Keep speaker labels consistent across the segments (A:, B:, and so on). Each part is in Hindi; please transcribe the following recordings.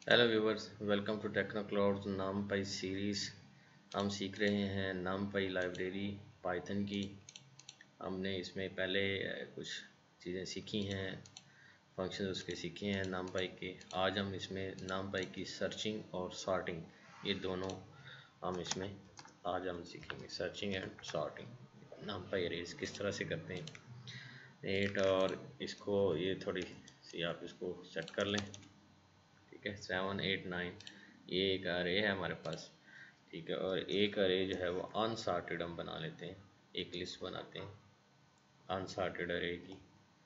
A: Hello viewers, welcome to techno cloud NumPy series. हम सीख रहे हैं नामपाई लाइब्रेरी पाइथन की। हमने इसमें पहले कुछ चीज़ें सीखी हैं, फंक्शन उसके सीखे हैं नामपाई के। आज हम इसमें नामपाई की सर्चिंग और सॉर्टिंग, ये दोनों हम इसमें आज हम सीखेंगे। Searching and sorting NumPy arrays किस तरह से करते हैं। 8 और इसको ये थोड़ी सी आप इसको सेट कर लें। ठीक है, 7 8 9 ये एक अरे है हमारे पास। ठीक है, और एक अरे जो है वो अनसॉर्टेड हम बना लेते हैं, एक लिस्ट बनाते हैं अनसॉर्टेड अरे की,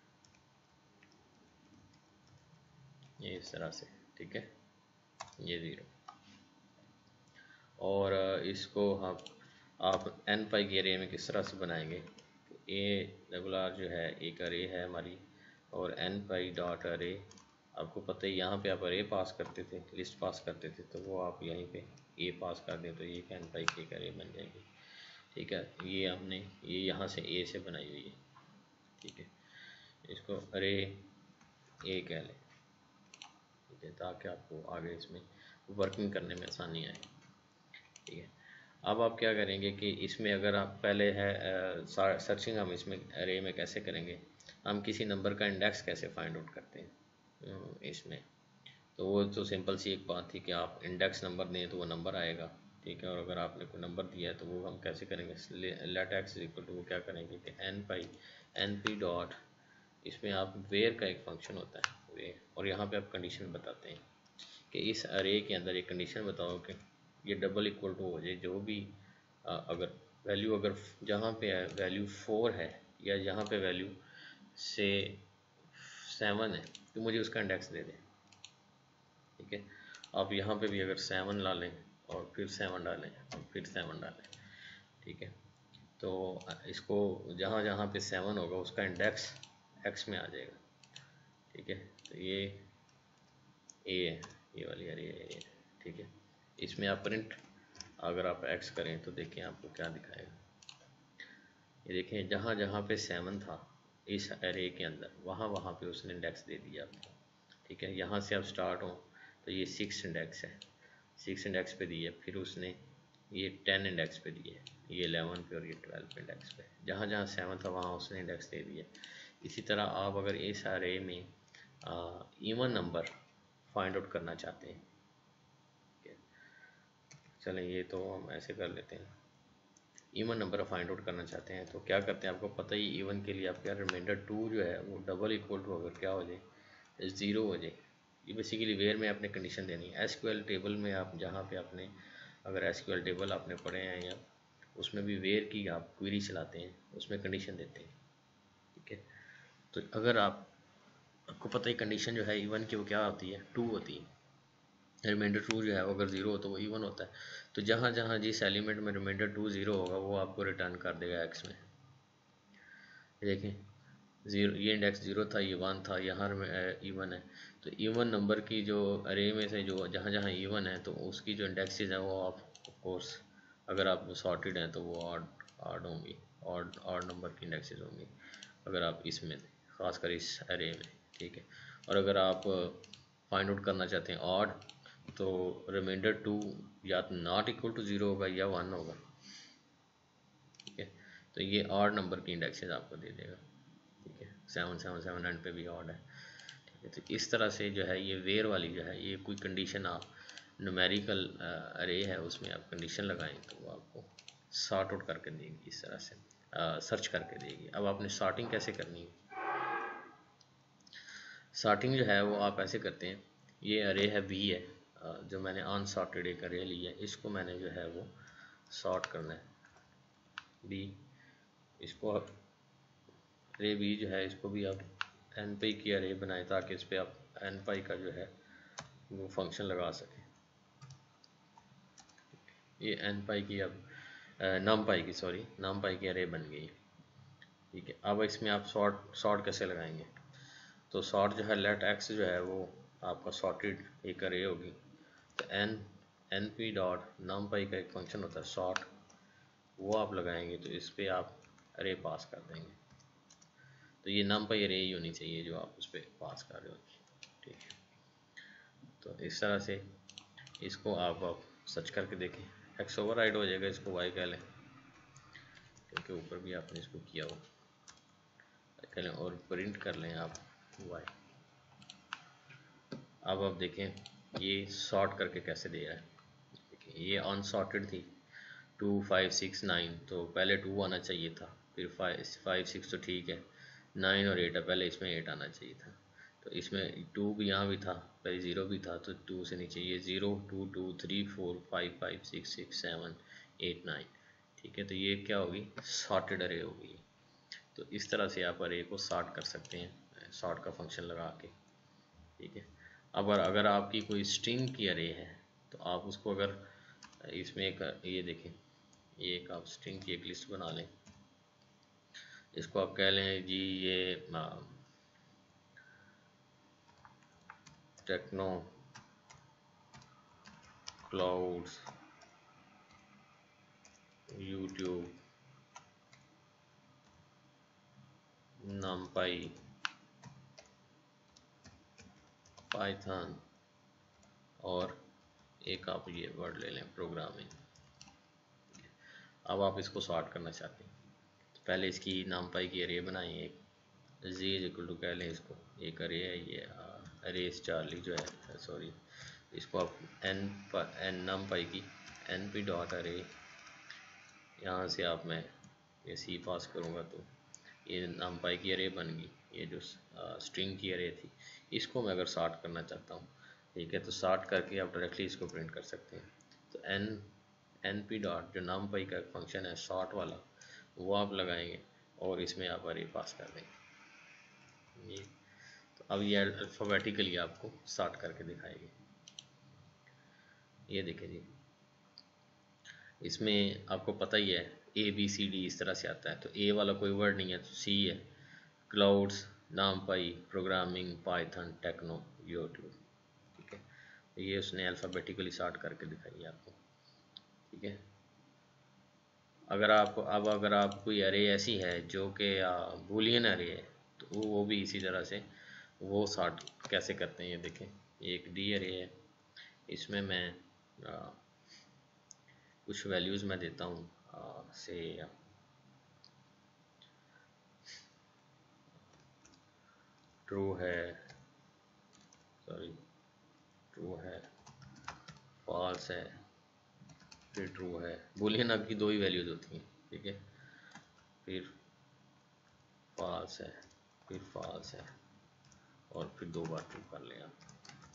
A: ये इस तरह से। ठीक है, ये 0 और इसको आप एन पाई के अरे में किस तरह से बनाएंगे। ए रेगुलर जो है एक अरे है हमारी, और एन पाई डॉट अरे, आपको पता है यहाँ पे आप अरे पास करते थे, लिस्ट पास करते थे, तो वो आप यहीं पे ए पास कर दें तो ये एन पाई की एक अरे बन जाएगी। ठीक है, ये हमने ये यहाँ से ए से बनाई हुई है। ठीक है, इसको अरे ए कह लें। ठीक है, ताकि आपको आगे इसमें वर्किंग करने में आसानी आए। ठीक है, अब आप क्या करेंगे कि इसमें अगर आप पहले है सर्चिंग हम इसमें अरे में कैसे करेंगे, हम किसी नंबर का इंडेक्स कैसे फाइंड आउट करते हैं इसमें। तो वो तो सिंपल सी एक बात थी कि आप इंडेक्स नंबर दें तो वो नंबर आएगा। ठीक है, और अगर आपने कोई नंबर दिया है तो वो हम कैसे करेंगे, लेट एक्स इक्वल टू वो क्या करेंगे कि एन पी डॉट, इसमें आप वेयर का एक फंक्शन होता है वेयर, और यहाँ पे आप कंडीशन बताते हैं कि इस अरे के अंदर एक कंडीशन बताओ कि ये डबल इक्वल टू हो जाए जो भी अगर वैल्यू अगर जहाँ पे वैल्यू 4 है या जहाँ पे वैल्यू से 7 है तो मुझे उसका इंडेक्स दे दें। ठीक है, आप यहाँ पे भी अगर 7 ला लें और फिर 7 डालें और फिर 7 डालें। ठीक है, तो इसको जहाँ जहाँ पे 7 होगा उसका इंडेक्स एक्स में आ जाएगा। ठीक है, तो ये ए है, ये वाली अरे है। ठीक है, इसमें आप प्रिंट अगर आप एक्स करें तो देखें आपको क्या दिखाएगा। ये देखें, जहाँ जहाँ पे 7 था इस एरे के अंदर, वहाँ वहाँ पे उसने इंडेक्स दे दिया आपको। ठीक है, यहाँ से आप स्टार्ट हो तो ये 6 इंडेक्स है, 6 इंडेक्स पे दी है, फिर उसने ये 10 इंडेक्स पे दी है, ये 11 पे और ये 12 पे इंडेक्स पे। जहाँ जहाँ 7 था वहाँ उसने इंडेक्स दे दिया। इसी तरह आप अगर इस एरे में इवन नंबर फाइंड आउट करना चाहते हैं, चलें ये तो हम ऐसे कर लेते हैं। इवन नंबर फाइंड आउट करना चाहते हैं तो क्या करते हैं, आपको पता ही इवन के लिए आप क्या, रिमाइंडर 2 जो है वो डबल इक्वल टू अगर क्या हो जाए 0 हो जाए। ये बेसिकली वेयर में आपने कंडीशन देनी है। एसक्यूएल टेबल में आप जहाँ पे आपने अगर एसक्यूएल टेबल आपने पढ़े हैं या उसमें भी वेयर की आप क्वेरी चलाते हैं, उसमें कंडीशन देते हैं। ठीक है, तो अगर आपको पता ही कंडीशन जो है इवन की वो क्या होती है, 2 होती है। रिमाइंडर 2 जो है वो अगर 0 हो तो वो इवन होता है। तो जहाँ जहाँ जिस एलिमेंट में रिमाइंडर 2 0 होगा वो आपको रिटर्न कर देगा एक्स में। देखें, 0 ये इंडेक्स 0 था, ये 1 था, यहाँ इवन है। तो इवन नंबर की जो अरे में से जो जहाँ जहाँ इवन है तो उसकी जो इंडेक्सेस हैं वो आप ऑफकोर्स अगर आप सॉर्टेड हैं तो वो ऑड होंगी, ऑड नंबर की इंडेक्सेस होंगी अगर आप इसमें खासकर इस अरे में। ठीक है, और अगर आप फाइंड आउट करना चाहते हैं ऑड, तो रिमाइंडर 2 या तो नॉट इक्वल टू 0 होगा या 1 होगा। ठीक है, तो ये ऑड नंबर की इंडेक्सेस आपको दे देगा। ठीक है, 7 एंड पे भी ऑड है। ठीक है, तो इस तरह से जो है ये वेयर वाली जो है ये कोई कंडीशन आप न्यूमेरिकल अरे है उसमें आप कंडीशन लगाएं तो वो आपको सॉर्ट आउट करके देगी, इस तरह से सर्च करके देगी। अब आपने सॉर्टिंग कैसे करनी है। सॉर्टिंग जो है वो आप ऐसे करते हैं, ये अरे है बी है, जो मैंने अनसॉर्टेड एक अरे ली है, इसको मैंने जो है वो सॉर्ट करना है बी। इसको अरे बी जो है इसको भी आप एन पाई की अरे बनाएं ताकि इस पर आप एन पाई का जो है वो फंक्शन लगा सकें। ये एन पाई की अब नम पाई की सॉरी नम पाई की अरे बन गई। ठीक है, अब इसमें आप सॉर्ट कैसे लगाएंगे, तो सॉर्ट जो है लेट एक्स जो है वो आपका सॉर्टेड एक अरे होगी। तो N P dot NumPy का एक फंक्शन होता है सॉर्ट, वो आप लगाएंगे तो इस पर आप अरे पास कर देंगे। तो ये नम पाई अरे ही होनी चाहिए जो आप उस पर पास कर रहे हो। ठीक है, तो इस तरह से इसको आप सर्च करके देखें। एक्स ओवरराइड हो जाएगा, इसको वाई कह लें क्योंकि ऊपर भी आपने इसको किया हो, कह लें और प्रिंट कर लें आप वाई। अब आप देखें ये सॉर्ट करके कैसे दे रहा है। देखिए ये अनसॉर्टेड थी 2 5 6 9, तो पहले 2 आना चाहिए था, फिर 5 6 तो ठीक है, 9 और 8 है, पहले इसमें 8 आना चाहिए था। तो इसमें 2 भी यहाँ भी था, पहले 0 भी था, तो 2 से नीचे ये 0 2 2 3 4 5 5 6 6 7 8 9, ठीक है। तो ये क्या होगी, सॉर्टेड अरे होगी। तो इस तरह से आप अरे को सॉर्ट कर सकते हैं, सॉर्ट का फंक्शन लगा के, ठीक है। अब अगर आपकी कोई स्ट्रिंग की अरे है तो आप उसको अगर इसमें एक ये देखें, ये एक आप स्ट्रिंग की एक लिस्ट बना लें, इसको आप कह लें जी ये techno clouds YouTube numpy Python और एक आप ये वर्ड ले लें प्रोग्रामिंग। अब आप इसको सॉर्ट करना चाहते हैं तो पहले इसकी numpy की अरे बनाएं, एक जी इज इक्वल टू कह लें इसको, एक अरे है ये अरेस चार्ली जो है, सॉरी इसको आप एन numpy की np डॉट अरे, यहाँ से आप मैं ये सी पास करूँगा तो ये numpy की अरे बन गई। ये जो स्ट्रिंग की अरे थी इसको मैं अगर सॉर्ट करना चाहता हूँ, ठीक है, तो सॉर्ट करके आप डायरेक्टली इसको प्रिंट कर सकते हैं। तो np डॉट जो numpy का फंक्शन है सॉर्ट वाला, वो आप लगाएंगे और इसमें आप अरे पास कर देंगे ये। तो अब ये अल्फ़ाबेटिकली आपको सॉर्ट करके दिखाएगी। ये देखिए जी, इसमें आपको पता ही है ABCD इस तरह से आता है, तो ए वाला कोई वर्ड नहीं है तो सी है, clouds numpy programming Python techno YouTube, ठीक है। तो ये उसने अल्फ़ाबेटिकली सॉर्ट करके दिखाई आपको, ठीक है। अगर आप कोई अरे ऐसी है जो कि बूलियन अरे है तो वो भी इसी तरह से वो सॉर्ट कैसे करते हैं। ये देखें, ये एक डी अरे है, इसमें मैं कुछ वैल्यूज़ मैं देता हूँ से ट्रू है, सॉरी ट्रू है, फॉल्स है, फिर ट्रू है। बूलियन आपकी दो ही वैल्यूज़ होती हैं, ठीक है, फिर फॉल्स है, फिर फॉल्स है और फिर दो बार ट्रू कर लें आप,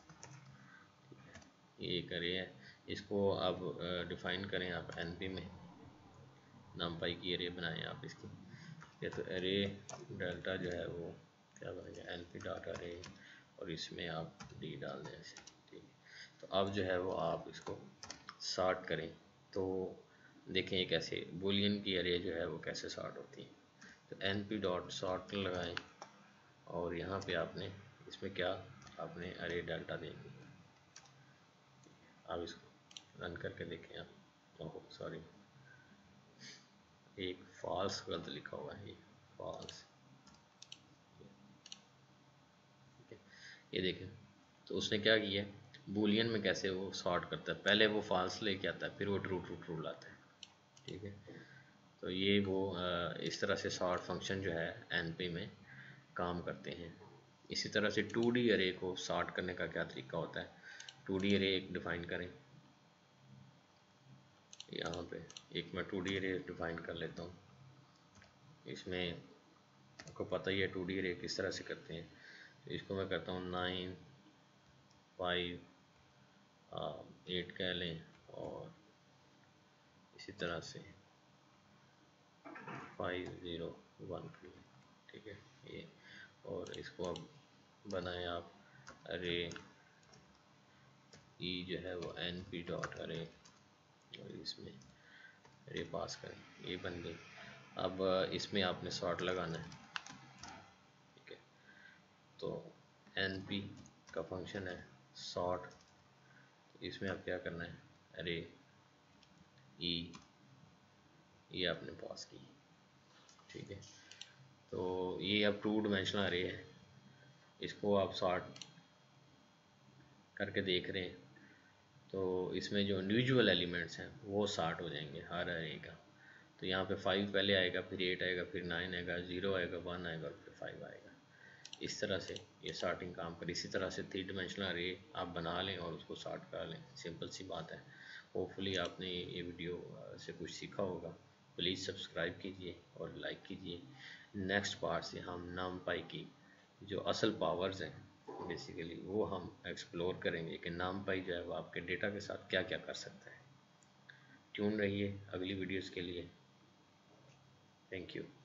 A: ये एक अरे है। इसको आप डिफ़ाइन करें आप एनपी में, numpy की अरे बनाएं आप इसकी, या तो अरे डेल्टा जो है वो क्या बनेगा np डॉट अरे और इसमें आप डी डाल दें ऐसे, ठीक है। तो अब जो है वो आप इसको सॉर्ट करें तो देखें ये कैसे बूलियन की अरे जो है वो कैसे सॉर्ट होती है। तो np डॉट सॉर्ट लगाएं और यहाँ पे आपने इसमें क्या आपने अरे डेल्टा देंगे। आप इसको रन करके देखें आप, ओह सॉरी एक फॉल्स गलत लिखा हुआ है, ये फॉल्स, ठीक है। ये देखें तो उसने क्या किया, बूलियन में कैसे वो सॉर्ट करता है, पहले वो फॉल्स लेके आता है फिर वो ट्रू ट्रू ट्रू लाता है, ठीक है। तो ये वो इस तरह से सॉर्ट फंक्शन जो है एनपी में काम करते हैं। इसी तरह से 2D अरे को सॉर्ट करने का क्या तरीका होता है, 2D अरे एक डिफ़ाइन करें, यहाँ पे एक मैं 2D अरे डिफ़ाइन कर लेता हूँ। इसमें आपको पता ही है 2D अरे किस तरह से करते हैं, तो इसको मैं करता हूँ 9 5 8 कह लें और इसी तरह से 5 0 1 2, ठीक है ये। और इसको अब बनाएं आप अरे ई जो है वो np डॉट अरे और इसमें अरे पास करें, ये बन गई। अब इसमें आपने सॉर्ट लगाना है, ठीक है। तो np का फंक्शन है सॉर्ट, इसमें आप क्या करना है अरे ई, ये आपने पास की, ठीक है। तो ये अब 2 डायमेंशनल अरे है, इसको आप सॉर्ट करके देख रहे हैं तो इसमें जो इंडिविजुअल एलिमेंट्स हैं वो सार्ट हो जाएंगे हर अरे का। तो यहाँ पे 5 पहले आएगा, फिर 8 आएगा, फिर 9 आएगा, 0 आएगा, 1 आएगा और फिर 5 आएगा। इस तरह से ये सार्टिंग काम कर। इसी तरह से 3 डिमेंशनल अरे आप बना लें और उसको सार्ट कर लें। सिंपल सी बात है। होपफुली आपने ये वीडियो से कुछ सीखा होगा। प्लीज़ सब्सक्राइब कीजिए और लाइक कीजिए। नेक्स्ट पार्ट से हम NumPy की जो असल पावर्स हैं बेसिकली वो हम एक्सप्लोर करेंगे कि NumPy जो है वो आपके डेटा के साथ क्या क्या कर सकता है। ट्यून रहिए अगली वीडियोस के लिए। Thank you.